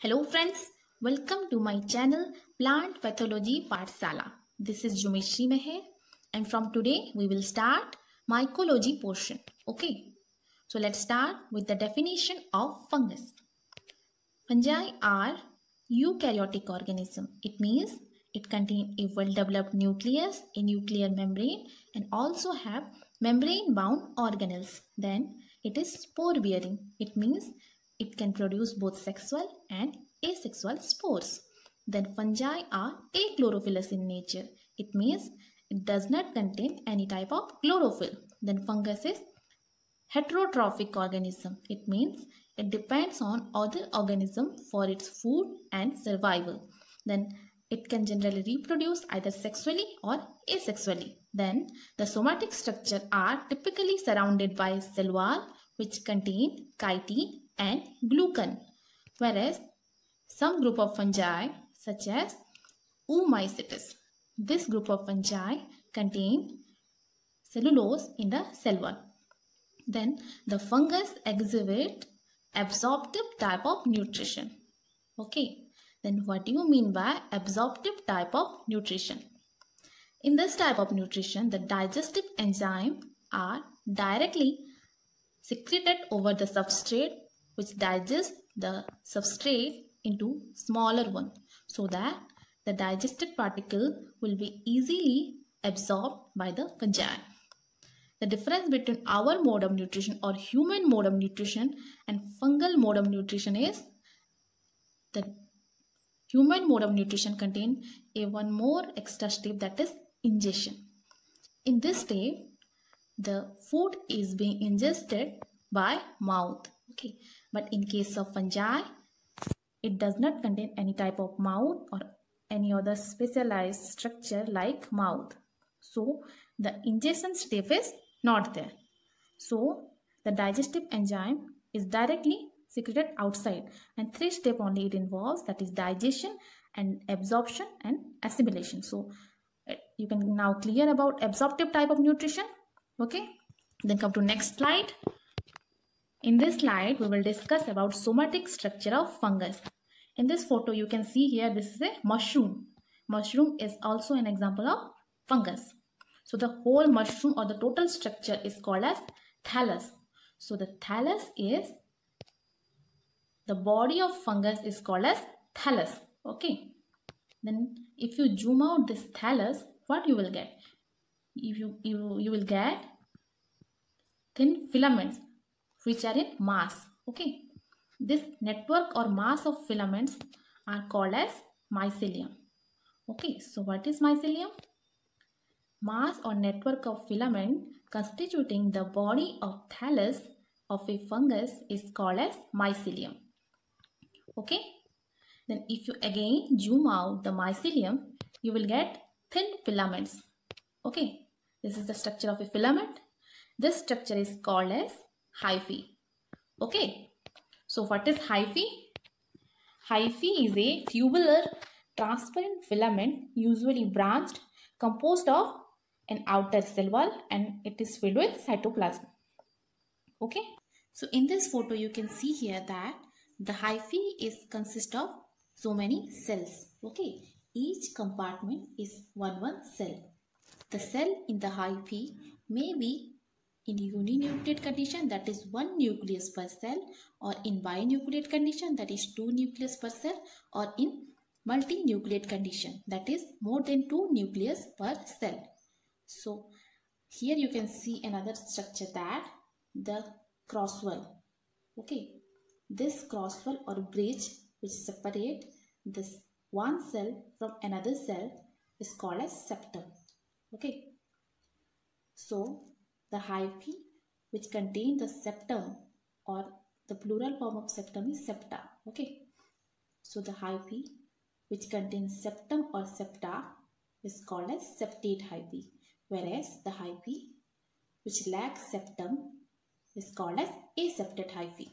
Hello friends, welcome to my channel Plant Pathology Pathshala. This is Jumeshri Meher and from today we will start mycology portion. Okay, so let's start with the definition of fungus. Fungi are eukaryotic organism. It means it contains a well-developed nucleus, a nuclear membrane and also have membrane-bound organelles. Then it is spore-bearing. It means it can produce both sexual and asexual spores. Then fungi are achlorophyllous in nature. It means it does not contain any type of chlorophyll. Then fungus is heterotrophic organism. It means it depends on other organism for its food and survival. Then it can generally reproduce either sexually or asexually. Then the somatic structure are typically surrounded by cell wall which contain chitin and glucan, whereas some group of fungi such as Oomycetes, this group of fungi contain cellulose in the cell wall. Then the fungus exhibit absorptive type of nutrition. Okay, then what do you mean by absorptive type of nutrition? In this type of nutrition, the digestive enzymes are directly secreted over the substrate which digests the substrate into smaller one so that the digested particle will be easily absorbed by the fungi. The difference between our mode of nutrition or human mode of nutrition and fungal mode of nutrition is the human mode of nutrition contains one more extra step, that is ingestion. In this step, the food is being ingested by mouth. Okay, but in case of fungi, it does not contain any type of mouth or any other specialized structure like mouth. So the ingestion step is not there. So the digestive enzyme is directly secreted outside and three steps only it involves, that is digestion and absorption and assimilation. So you can now clear about absorptive type of nutrition. Okay, then come to next slide. In this slide we will discuss about somatic structure of fungus. In this photo you can see here this is a mushroom. Mushroom is also an example of fungus. So the whole mushroom or the total structure is called as thallus. So the thallus is, the body of fungus is called as thallus. Okay. Then if you zoom out this thallus, what you will get? You will get thin filaments which are in mass. Okay. This network or mass of filaments are called as mycelium. Okay. So what is mycelium? Mass or network of filament constituting the body of thallus of a fungus is called as mycelium. Okay. Then if you again zoom out the mycelium, you will get thin filaments. Okay. This is the structure of a filament. This structure is called as hyphae. Okay. So what is hyphae? Hyphae is a tubular transparent filament usually branched composed of an outer cell wall and it is filled with cytoplasm. Okay. So in this photo you can see here that the hyphae is consist of so many cells. Okay. Each compartment is one cell. The cell in the hyphae may be in uninucleate condition, that is one nucleus per cell, or in binucleate condition, that is two nucleus per cell, or in multinucleate condition, that is more than two nucleus per cell. So here you can see another structure, that the crosswell. Okay, this crosswell or bridge which separate this one cell from another cell is called as septum. Okay, so the hyphae which contain the septum, or the plural form of septum is septa. Okay, so the hyphae which contains septum or septa is called as septate hyphae, whereas the hyphae which lacks septum is called as aseptate hyphae.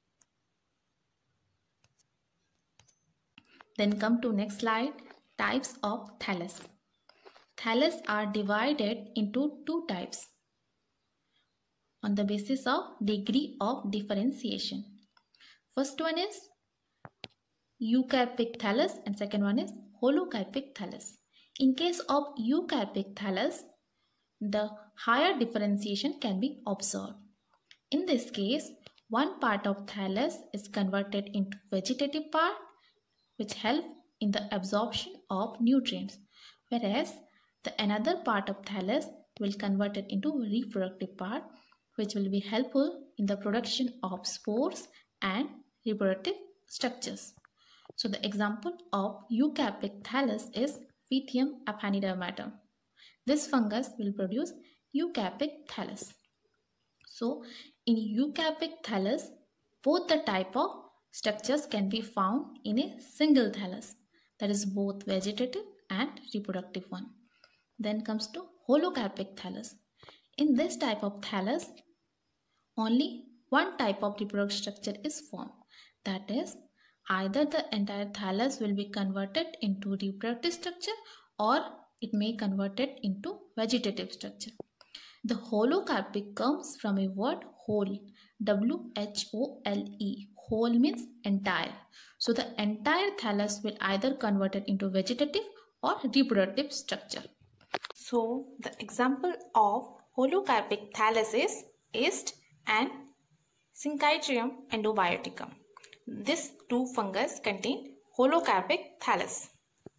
Then come to next slide, types of thallus. Thallus are divided into two types on the basis of degree of differentiation. First one is eucarpic thallus and second one is holocarpic thallus. In case of eucarpic thallus, the higher differentiation can be observed. In this case, one part of thallus is converted into vegetative part which help in the absorption of nutrients, whereas the another part of thallus will convert it into reproductive part which will be helpful in the production of spores and reproductive structures. So the example of eucarpic thallus is Pythium aphanidermatum. This fungus will produce eucarpic thallus. So in eucarpic thallus, both the type of structures can be found in a single thallus, that is both vegetative and reproductive one. Then comes to holocarpic thallus. In this type of thallus, only one type of reproductive structure is formed, that is either the entire thallus will be converted into reproductive structure or it may convert it into vegetative structure. The holocarpic comes from a word whole, W-H-O-L-E. Whole means entire. So the entire thallus will either convert it into vegetative or reproductive structure. So the example of holocarpic thallus is yeast and Syncytium endobioticum. These two fungus contain holocarpic thallus.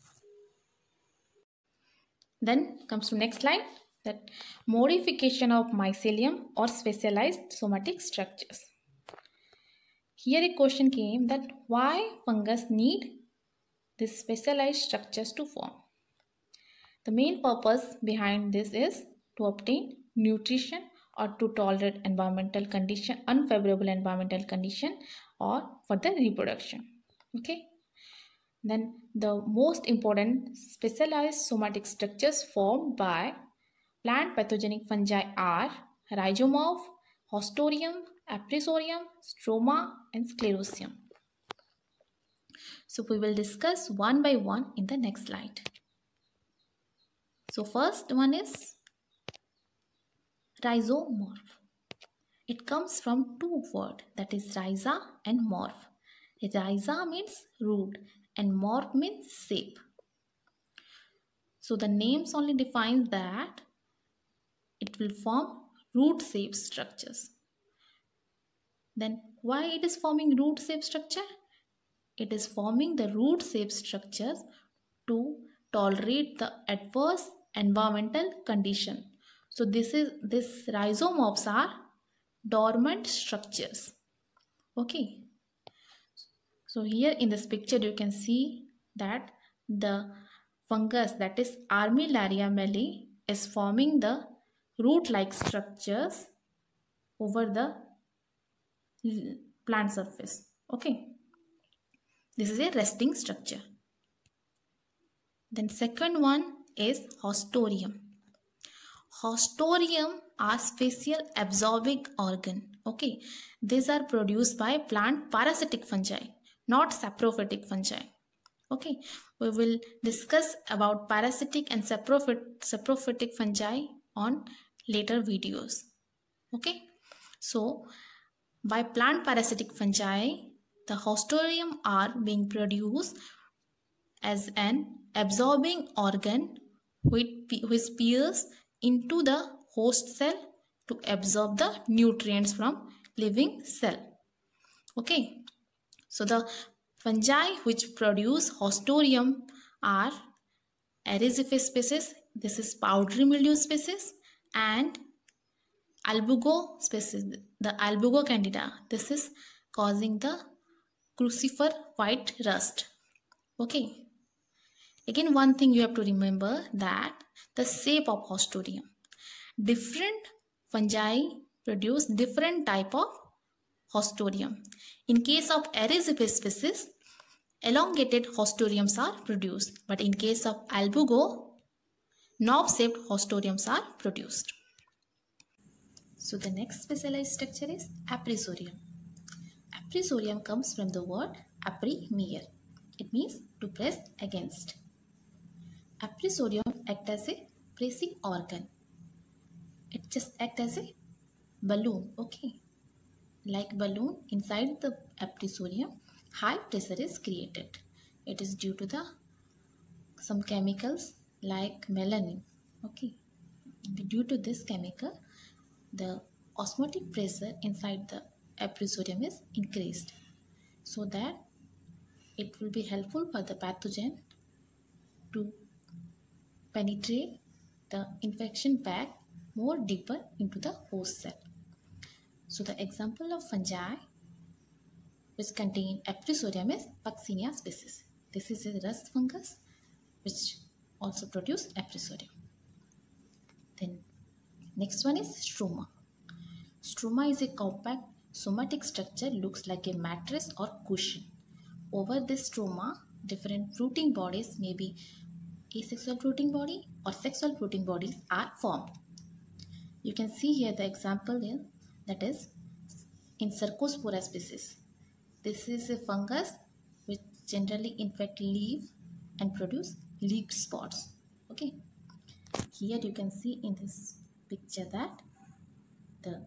Then comes to next slide, that modification of mycelium or specialized somatic structures. Here a question came that why fungus need these specialized structures to form. The main purpose behind this is to obtain nutrition or to tolerate environmental condition, unfavorable environmental condition, or for the reproduction. Okay. Then the most important specialized somatic structures formed by plant pathogenic fungi are rhizomorph, haustorium, aprisorium, stroma and sclerosium. So we will discuss one by one in the next slide. So first one is rhizomorph. It comes from two words, that is rhiza and morph. Rhiza means root and morph means shape. So the names only defines that it will form root shape structures. Then why it is forming root shape structure? It is forming the root shape structures to tolerate the adverse environmental condition. So these rhizomorphs are dormant structures. Okay. So here in this picture you can see that the fungus, that is Armillaria melli, is forming the root-like structures over the plant surface. Okay. This is a resting structure. Then second one is haustorium. Haustorium are special absorbing organ. Okay. These are produced by plant parasitic fungi, not saprophytic fungi. Okay. We will discuss about parasitic and saprophytic fungi on later videos. Okay. So by plant parasitic fungi, the haustorium are being produced as an absorbing organ which pierces into the host cell to absorb the nutrients from living cell. Okay. So the fungi which produce haustorium are Erysipeus species, this is powdery mildew species, and albugo species, the albugo candida, this is causing the crucifer white rust. Okay. Again, one thing you have to remember, that the shape of haustorium. Different fungi produce different type of haustorium. In case of Erysipeus species, elongated haustoriums are produced, but in case of albugo, knob-shaped haustoriums are produced. So the next specialized structure is aprisorium. Aprisorium comes from the word aprimere. It means to press against. Aprisorium acts as a pressing organ. It just acts as a balloon. Okay. Like balloon inside the aprisorium, high pressure is created. It is due to the some chemicals like melanin. Okay, due to this chemical, the osmotic pressure inside the episodium is increased, so that it will be helpful for the pathogen to penetrate the infection bag more deeper into the host cell. So the example of fungi which contain episodium is Puccinia species. This is a rust fungus which also produce episodium. Then next one is stroma. Stroma is a compact somatic structure, looks like a mattress or cushion. Over this stroma, different fruiting bodies, may be asexual fruiting body or sexual fruiting bodies, are formed. You can see here the example here, that is in Cercospora species. This is a fungus which generally infect leaf and produce leaf spots. Okay, here you can see in this picture that the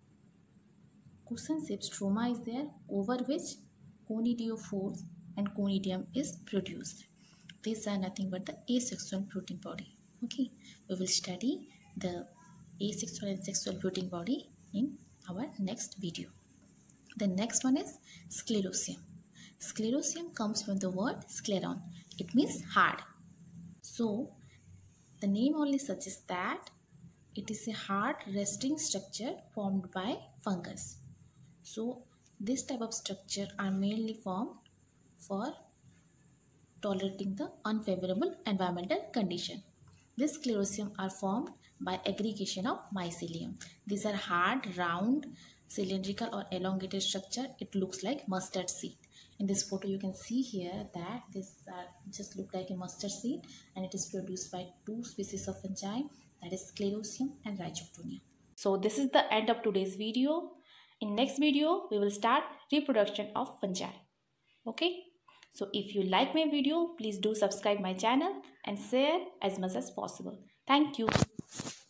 cushion shaped stroma is there, over which conidiophores and conidium is produced. These are nothing but the asexual fruiting body. Okay, we will study the asexual and sexual fruiting body in our next video. The next one is sclerosium. Sclerosium comes from the word scleron. It means hard. So the name only suggests that it is a hard resting structure formed by fungus. So this type of structure are mainly formed for tolerating the unfavorable environmental condition. This sclerosium are formed by aggregation of mycelium. These are hard, round, cylindrical or elongated structure. It looks like mustard seed. In this photo you can see here that this just look like a mustard seed, and it is produced by two species of fungi, that is sclerosium and rhizoctonia. So this is the end of today's video. In next video we will start reproduction of fungi. Okay, so if you like my video, please do subscribe my channel and share as much as possible. Thank you.